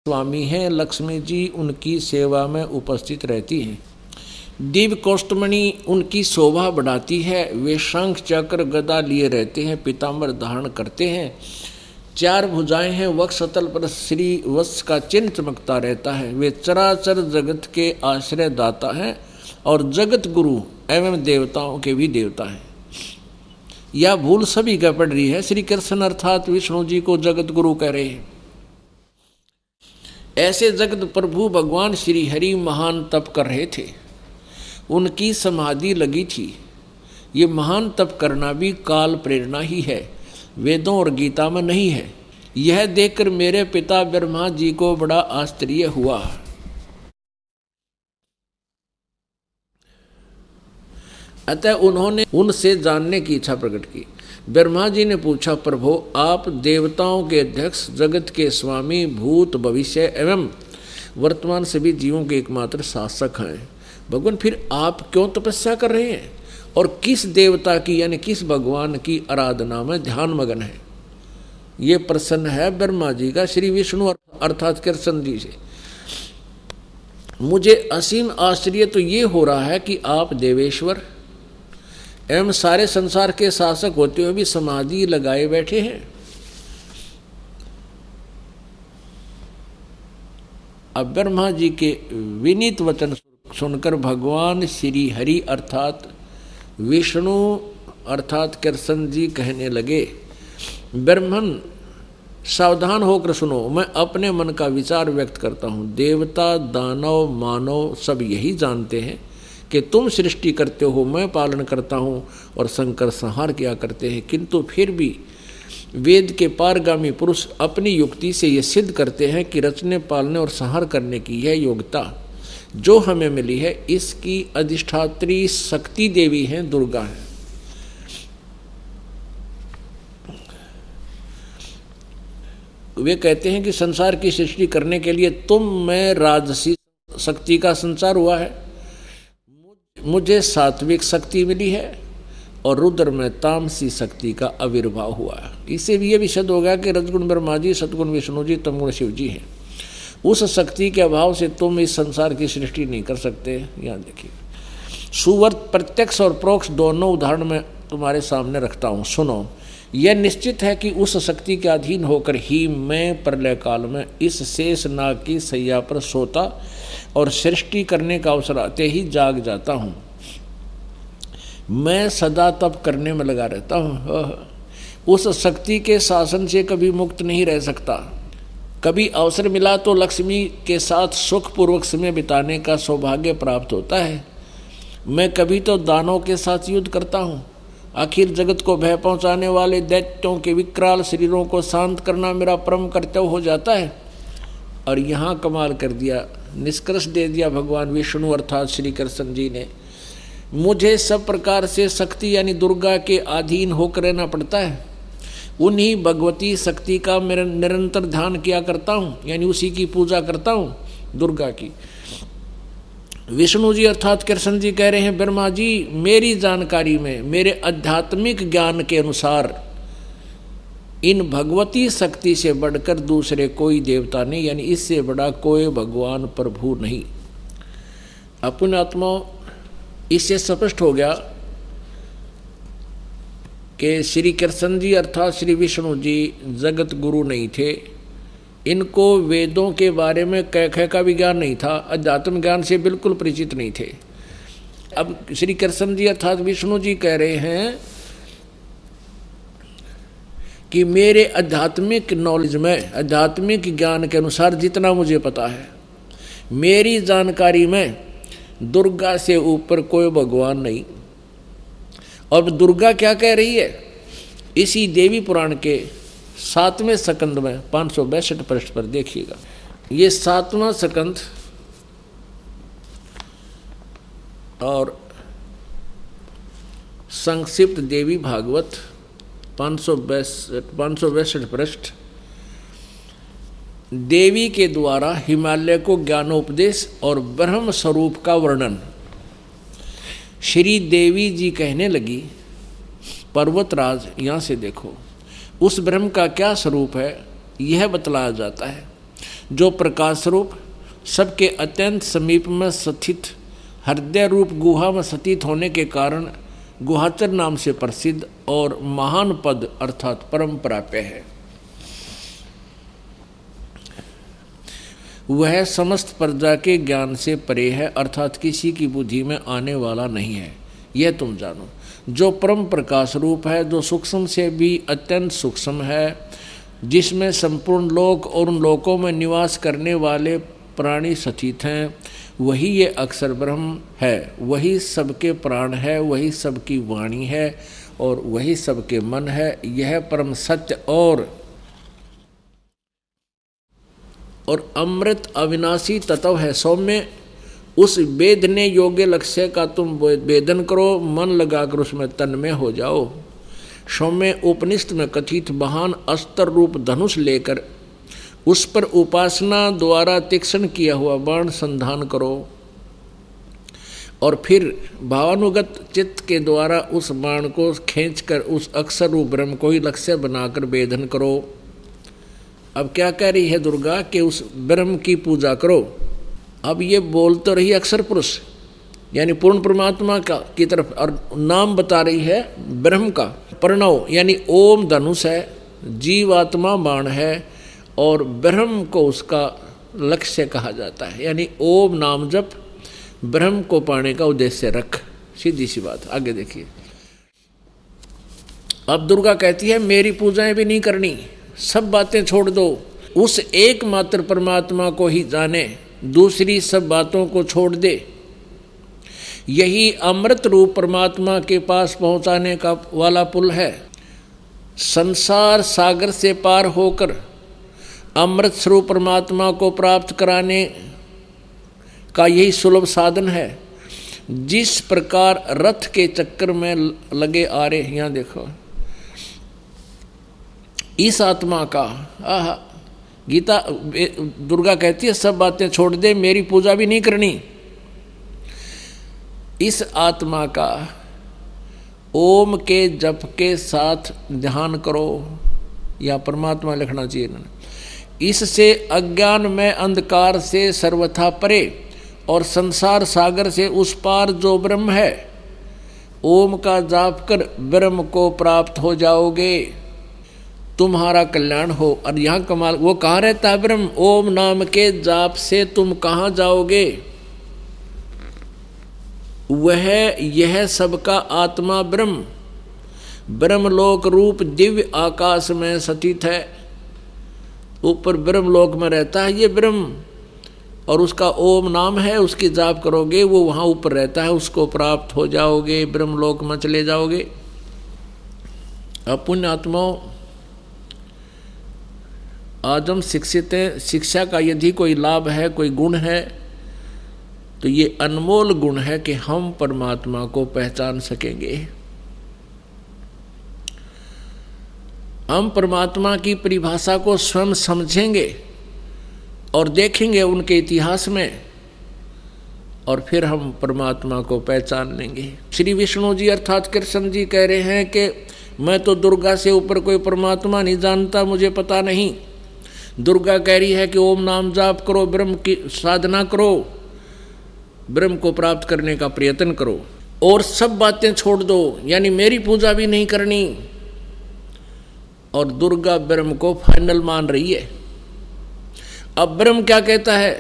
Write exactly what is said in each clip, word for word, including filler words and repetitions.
स्वामी हैं लक्ष्मी जी उनकी सेवा में उपस्थित रहती हैं। दिव्य कौष्टमणि उनकी शोभा बढ़ाती है। वे शंख चक्र गदा लिए रहते हैं, पीताम्बर धारण करते हैं। चार भुजाएं हैं, वक्षस्थल पर श्री वत्स का चिन्ह चमकता रहता है। वे चराचर जगत के आश्रय दाता हैं और जगत गुरु एवं देवताओं के भी देवता हैं। यह भूल सभी का पड़ रही है। श्री कृष्ण अर्थात विष्णु जी को जगत गुरु कह रहे हैं। ऐसे जगत प्रभु भगवान श्री हरि महान तप कर रहे थे, उनकी समाधि लगी थी। ये महान तप करना भी काल प्रेरणा ही है, वेदों और गीता में नहीं है। यह देखकर मेरे पिता ब्रह्मा जी को बड़ा आश्चर्य हुआ। अतः उन्होंने उनसे जानने की इच्छा प्रकट की। ब्रह्मा जी ने पूछा, प्रभु आप देवताओं के अध्यक्ष, जगत के स्वामी, भूत भविष्य एवं वर्तमान सभी जीवों के एकमात्र शासक हैं। भगवान फिर आप क्यों तपस्या कर रहे हैं और किस देवता की यानी किस भगवान की आराधना में ध्यान मगन है? ये प्रश्न है ब्रह्मा जी का श्री विष्णु अर्थात कृष्ण जी से। मुझे असीम आश्चर्य तो ये हो रहा है कि आप देवेश्वर एवं सारे संसार के शासक होते हुए भी समाधि लगाए बैठे हैं। अब ब्रह्मा जी के विनीत वचन सुनकर भगवान श्री हरि अर्थात विष्णु अर्थात कृष्ण जी कहने लगे, ब्रह्मन सावधान होकर सुनो, मैं अपने मन का विचार व्यक्त करता हूँ। देवता दानव मानव सब यही जानते हैं कि तुम सृष्टि करते हो, मैं पालन करता हूँ और शंकर संहार किया करते हैं, किंतु फिर भी वेद के पारगामी पुरुष अपनी युक्ति से ये सिद्ध करते हैं कि रचने पालने और संहार करने की यह योग्यता जो हमें मिली है, इसकी अधिष्ठात्री शक्ति देवी हैं, दुर्गा है। वे कहते हैं कि संसार की सृष्टि करने के लिए तुम में राजसी शक्ति का संचार हुआ है, मुझे सात्विक शक्ति मिली है और रुद्र में तामसी शक्ति का आविर्भाव हुआ है। इससे भी ये भी सिद्ध हो गया कि रजगुण ब्रह्मा जी, सतगुण विष्णु जी, तमगुण शिव जी हैं। उस शक्ति के अभाव से तुम इस संसार की सृष्टि नहीं कर सकते। यहाँ देखिए, सुवर्त प्रत्यक्ष और प्रोक्ष दोनों उदाहरण में तुम्हारे सामने रखता हूँ, सुनो। यह निश्चित है कि उस शक्ति के अधीन होकर ही मैं प्रलय काल में इस शेष नाग की सैया पर सोता और सृष्टि करने का अवसर आते ही जाग जाता हूँ। मैं सदा तप करने में लगा रहता हूँ। उस शक्ति के शासन से कभी मुक्त नहीं रह सकता। कभी अवसर मिला तो लक्ष्मी के साथ सुखपूर्वक समय बिताने का सौभाग्य प्राप्त होता है। मैं कभी तो दानों के साथ युद्ध करता हूँ। आखिर जगत को भय पहुँचाने वाले दैत्यों के विकराल शरीरों को शांत करना मेरा परम कर्तव्य हो जाता है। और यहाँ कमाल कर दिया, निष्कर्ष दे दिया भगवान विष्णु अर्थात श्री कृष्ण जी ने, मुझे सब प्रकार से शक्ति यानी दुर्गा के अधीन होकर रहना पड़ता है। उन्हीं भगवती शक्ति का मेरा निरंतर ध्यान किया करता हूँ, यानी उसी की पूजा करता हूँ, दुर्गा की। विष्णु जी अर्थात कृष्ण जी कह रहे हैं, ब्रह्मा जी मेरी जानकारी में, मेरे आध्यात्मिक ज्ञान के अनुसार इन भगवती शक्ति से बढ़कर दूसरे कोई देवता नहीं, यानी इससे बड़ा कोई भगवान प्रभु नहीं। अपने आत्मा इससे स्पष्ट हो गया कि श्री कृष्ण जी अर्थात श्री विष्णु जी जगत गुरु नहीं थे। इनको वेदों के बारे में कह कह का भी ज्ञान नहीं था, अध्यात्म ज्ञान से बिल्कुल परिचित नहीं थे। अब श्री कृष्ण जी अर्थात विष्णु जी कह रहे हैं कि मेरे आध्यात्मिक नॉलेज में, आध्यात्मिक ज्ञान के अनुसार जितना मुझे पता है, मेरी जानकारी में दुर्गा से ऊपर कोई भगवान नहीं। और दुर्गा क्या कह रही है, इसी देवी पुराण के सातवें स्कंद में पाँच सौ बैसठ पृष्ठ पर देखिएगा। ये सातवां स्कंद और संक्षिप्त देवी भागवत पाँच सौ बैसठ पाँच सौ बैसठ पृष्ठ। देवी के द्वारा हिमालय को ज्ञानोपदेश और ब्रह्म स्वरूप का वर्णन। श्री देवी जी कहने लगी, पर्वतराज यहाँ से देखो, उस ब्रह्म का क्या स्वरूप है यह बतलाया जाता है। जो प्रकाश रूप सबके अत्यंत समीप में स्थित हृदय रूप गुहा में स्थित होने के कारण गुहाचर नाम से प्रसिद्ध और महान पद अर्थात परम प्राप्य है। वह समस्त प्रजा के ज्ञान से परे है, अर्थात किसी की बुद्धि में आने वाला नहीं है, यह तुम जानो। जो परम प्रकाश रूप है, जो सूक्ष्म से भी अत्यंत सूक्ष्म है, जिसमें संपूर्ण लोक और उन लोकों में निवास करने वाले प्राणी स्थित हैं, वही ये अक्षर ब्रह्म है, वही सबके प्राण है, वही सबकी वाणी है और वही सबके मन है। यह परम सत्य और और अमृत अविनाशी तत्व है। सौम्य उस वेदने योग्य लक्ष्य का तुम वेदन करो, मन लगाकर उसमें तन्मय हो जाओ। सौम्य उपनिषद में कथित महान अस्त्र रूप धनुष लेकर उस पर उपासना द्वारा तीक्ष्ण किया हुआ बाण संधान करो और फिर भावानुगत चित्त के द्वारा उस बाण को खींचकर उस अक्षर रूप ब्रह्म को ही लक्ष्य बनाकर वेदन करो। अब क्या कह रही है दुर्गा कि उस ब्रह्म की पूजा करो। अब ये बोल तो रही अक्षर पुरुष यानी पूर्ण परमात्मा का की तरफ, और नाम बता रही है ब्रह्म का। प्रणव यानी ओम धनुष है, जीवात्मा बाण है और ब्रह्म को उसका लक्ष्य कहा जाता है। यानी ओम नाम जप ब्रह्म को पाने का उद्देश्य रख। सीधी सी बात। आगे देखिए, अब दुर्गा कहती है मेरी पूजाएं भी नहीं करनी, सब बातें छोड़ दो, उस एकमात्र परमात्मा को ही जाने, दूसरी सब बातों को छोड़ दे। यही अमृत रूप परमात्मा के पास पहुंचाने का वाला पुल है। संसार सागर से पार होकर अमृत स्वरूप परमात्मा को प्राप्त कराने का यही सुलभ साधन है। जिस प्रकार रथ के चक्कर में लगे आ रहे, यहाँ देखो, इस आत्मा का आह गीता दुर्गा कहती है सब बातें छोड़ दे, मेरी पूजा भी नहीं करनी। इस आत्मा का ओम के जप के साथ ध्यान करो, या परमात्मा लिखना चाहिए ना। इससे अज्ञान में अंधकार से सर्वथा परे और संसार सागर से उस पार जो ब्रह्म है, ओम का जाप कर ब्रह्म को प्राप्त हो जाओगे, तुम्हारा कल्याण हो। और यहाँ कमाल, वो कहाँ रहता है ब्रह्म? ओम नाम के जाप से तुम कहाँ जाओगे? वह यह सबका आत्मा ब्रह्म ब्रह्मलोक रूप दिव्य आकाश में स्थित है। ऊपर ब्रह्मलोक में रहता है ये ब्रह्म, और उसका ओम नाम है, उसकी जाप करोगे वो वहाँ ऊपर रहता है, उसको प्राप्त हो जाओगे, ब्रह्मलोक में चले जाओगे। अब पुण्य आत्माओं, आज हम शिक्षित हैं, शिक्षा का यदि कोई लाभ है, कोई गुण है, तो ये अनमोल गुण है कि हम परमात्मा को पहचान सकेंगे। हम परमात्मा की परिभाषा को स्वयं समझेंगे और देखेंगे उनके इतिहास में, और फिर हम परमात्मा को पहचान लेंगे। श्री विष्णु जी अर्थात कृष्ण जी कह रहे हैं कि मैं तो दुर्गा से ऊपर कोई परमात्मा नहीं जानता, मुझे पता नहीं। दुर्गा कह रही है कि ओम नाम जाप करो, ब्रह्म की साधना करो, ब्रह्म को प्राप्त करने का प्रयत्न करो और सब बातें छोड़ दो, यानी मेरी पूजा भी नहीं करनी। और दुर्गा ब्रह्म को फाइनल मान रही है। अब ब्रह्म क्या कहता है?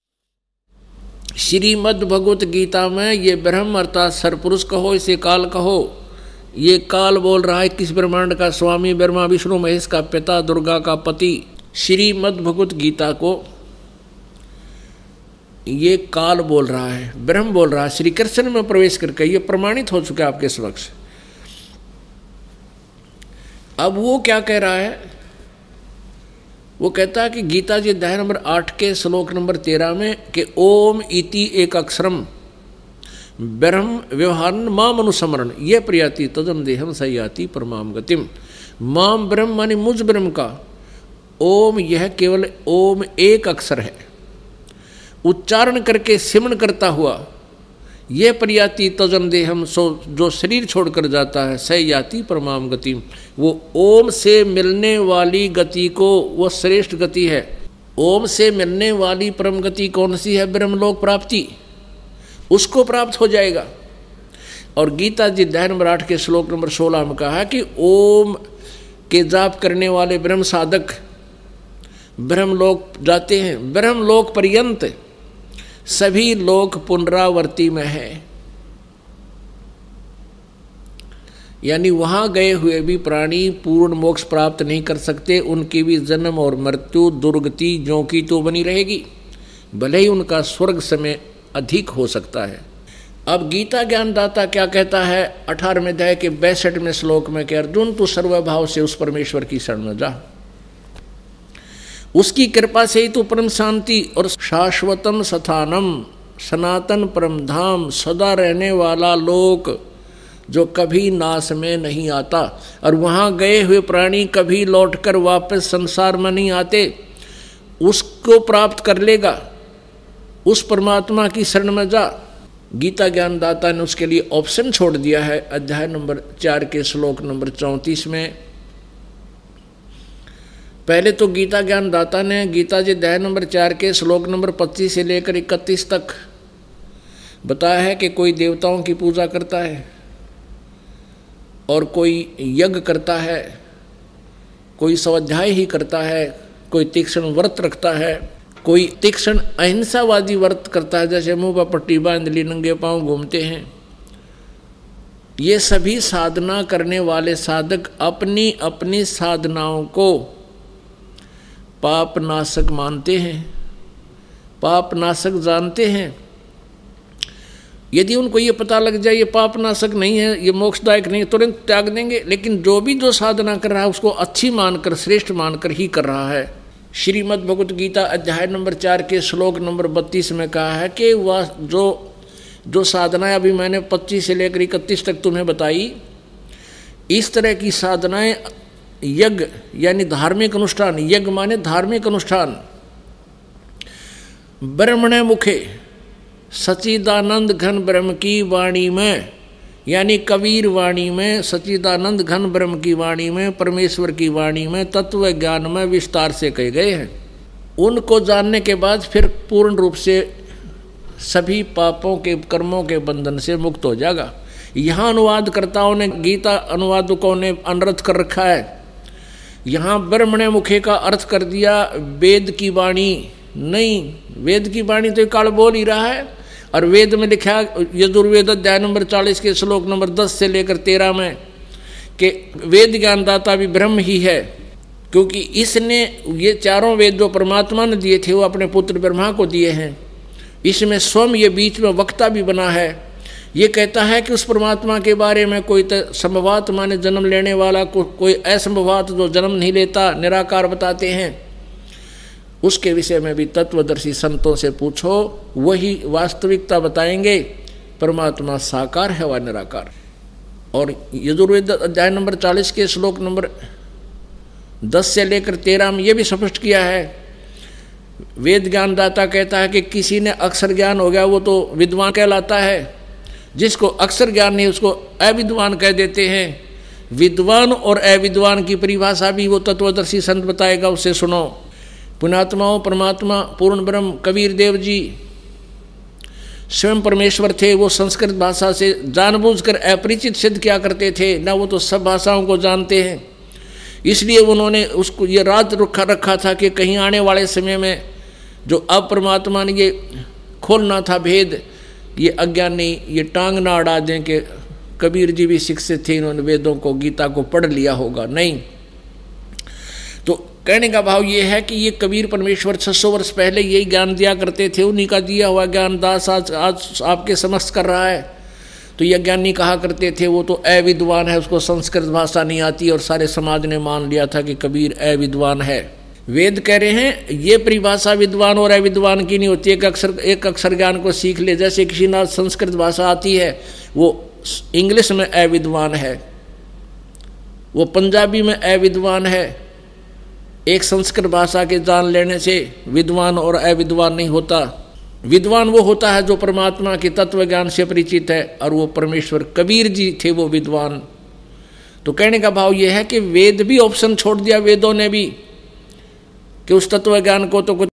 श्रीमद् भगवत गीता में ये ब्रह्म अर्थात सरपुरुष कहो, इसे काल कहो, ये काल बोल रहा है किस ब्रह्मांड का स्वामी, ब्रह्मा विष्णु महेश का पिता, दुर्गा का पति। श्रीमद् भगवत गीता को ये काल बोल रहा है, ब्रह्म बोल रहा है। श्री कृष्ण में प्रवेश करके ये प्रमाणित हो चुका है आपके समक्ष। अब वो क्या कह रहा है? वो कहता है कि गीता जी अध्याय नंबर आठ के श्लोक नंबर तेरह में कि ओम इति एक अक्षरम ब्रह्म व्यवहारन माम अनुस्मरण ये प्रयाति तदम देहम सयाति परमाम गतिम। माम ब्रह्म मानी मुझ ब्रह्म का ओम, यह केवल ओम एक अक्षर है, उच्चारण करके सिमरण करता हुआ ये प्रयाति तजम देहम, सो जो शरीर छोड़कर जाता है, स याति परमाम गति, वो ओम से मिलने वाली गति को वो श्रेष्ठ गति है। ओम से मिलने वाली परम गति कौन सी है? ब्रह्मलोक प्राप्ति, उसको प्राप्त हो जाएगा। और गीता जी अध्याय नंबर आठ के श्लोक नंबर सोलह में कहा कि ओम के जाप करने वाले ब्रह्म साधक ब्रह्मलोक जाते हैं। ब्रह्मलोक पर्यंत सभी लोक पुनरावर्ती में है, यानी वहां गए हुए भी प्राणी पूर्ण मोक्ष प्राप्त नहीं कर सकते। उनकी भी जन्म और मृत्यु दुर्गति ज्यों की तो बनी रहेगी, भले ही उनका स्वर्ग समय अधिक हो सकता है। अब गीता ज्ञानदाता क्या कहता है अठारहवें अध्याय के बैसठवें श्लोक में कि अर्जुन तू सर्वभाव से उस परमेश्वर की शरण में जा, उसकी कृपा से ही तू परम शांति और शाश्वतम स्थानम सनातन परम धाम सदा रहने वाला लोक जो कभी नाश में नहीं आता, और वहाँ गए हुए प्राणी कभी लौटकर वापस संसार में नहीं आते, उसको प्राप्त कर लेगा। उस परमात्मा की शरण में जा। गीता ज्ञानदाता ने उसके लिए ऑप्शन छोड़ दिया है अध्याय नंबर चार के श्लोक नंबर चौंतीस में। पहले तो गीता ज्ञानदाता ने गीता जी अध्याय नंबर चार के श्लोक नंबर पच्चीस से लेकर इकतीस तक बताया है कि कोई देवताओं की पूजा करता है और कोई यज्ञ करता है, कोई स्वाध्याय ही करता है, कोई तीक्ष्ण व्रत रखता है, कोई तीक्ष्ण अहिंसावादी व्रत करता है, जैसे मुंह पर पट्टी बांध ली नंगे पांव घूमते हैं। ये सभी साधना करने वाले साधक अपनी अपनी साधनाओं को पाप नाशक मानते हैं, पाप नाशक जानते हैं। यदि उनको ये पता लग जाए ये पाप नाशक नहीं है, ये मोक्षदायक नहीं, तुरंत त्याग देंगे। लेकिन जो भी जो साधना कर रहा है उसको अच्छी मानकर श्रेष्ठ मानकर ही कर रहा है। श्रीमद् भगवत गीता अध्याय नंबर चार के श्लोक नंबर बत्तीस में कहा है कि वह जो जो साधनाएं अभी मैंने पच्चीस से लेकर इकतीस तक तुम्हें बताई, इस तरह की साधनाएं यज्ञ यानी धार्मिक अनुष्ठान, यज्ञ माने धार्मिक अनुष्ठान, ब्रह्मणे मुखे सच्चिदानंद घन ब्रह्म की वाणी में, यानी कबीर वाणी में, सच्चिदानंद घन ब्रह्म की वाणी में, परमेश्वर की वाणी में, तत्व ज्ञान में विस्तार से कहे गए हैं। उनको जानने के बाद फिर पूर्ण रूप से सभी पापों के कर्मों के बंधन से मुक्त हो जाएगा। यहाँ अनुवादकर्ताओं ने, गीता अनुवादकों ने अनर्थ कर रखा है। यहाँ ब्रह्मणे मुखे का अर्थ कर दिया वेद की वाणी। नहीं, वेद की वाणी तो काल बोल ही रहा है, और वेद में लिखा यजुर्वेद अध्याय नंबर चालीस के श्लोक नंबर दस से लेकर तेरह में कि वेद ज्ञानदाता भी ब्रह्म ही है, क्योंकि इसने ये चारों वेद जो परमात्मा ने दिए थे वो अपने पुत्र ब्रह्मा को दिए हैं। इसमें स्वयं ये बीच में वक्ता भी बना है। ये कहता है कि उस परमात्मा के बारे में कोई तो संभवात माने जन्म लेने वाला, को, कोई असंभवात जो जन्म नहीं लेता, निराकार बताते हैं। उसके विषय में भी तत्वदर्शी संतों से पूछो, वही वास्तविकता बताएंगे। परमात्मा साकार है व निराकार। और यजुर्वेद अध्याय नंबर चालीस के श्लोक नंबर दस से लेकर तेरह में यह भी स्पष्ट किया है। वेद ज्ञानदाता कहता है कि किसी ने अक्षर ज्ञान हो गया वो तो विद्वान कहलाता है, जिसको अक्षर ज्ञान नहीं उसको अविद्वान कह देते हैं। विद्वान और अविद्वान की परिभाषा भी वो तत्वदर्शी संत बताएगा, उससे सुनो। पुण्यात्माओं, परमात्मा पूर्ण ब्रह्म कबीर देव जी स्वयं परमेश्वर थे। वो संस्कृत भाषा से जानबूझकर अपरिचित सिद्ध किया करते थे, ना वो तो सब भाषाओं को जानते हैं। इसलिए उन्होंने उसको ये राज रखा रखा था कि कहीं आने वाले समय में जो अब परमात्मा ने ये खोलना था भेद, ये अज्ञानी ये टांग ना अड़ा दें कि कबीर जी भी शिक्षित थे, इन्होंने वेदों को गीता को पढ़ लिया होगा। नहीं, तो कहने का भाव ये है कि ये कबीर परमेश्वर छह सौ वर्ष पहले यही ज्ञान दिया करते थे। उन्हीं का दिया हुआ ज्ञान दास आज आज आपके समक्ष कर रहा है। तो ये ज्ञानी कहा करते थे वो तो अविद्वान है, उसको संस्कृत भाषा नहीं आती, और सारे समाज ने मान लिया था कि कबीर अविद्वान है। वेद कह रहे हैं ये परिभाषा विद्वान और अविद्वान की नहीं होती। एक अक्षर एक अक्षर ज्ञान को सीख ले, जैसे किसी ना संस्कृत भाषा आती है वो इंग्लिश में अविद्वान है, वो पंजाबी में अविद्वान है। एक संस्कृत भाषा के जान लेने से विद्वान और अविद्वान नहीं होता। विद्वान वो होता है जो परमात्मा के तत्व ज्ञान से परिचित है, और वो परमेश्वर कबीर जी थे वो विद्वान। तो कहने का भाव ये है कि वेद भी ऑप्शन छोड़ दिया वेदों ने भी कि उस तत्व ज्ञान को तो कुछ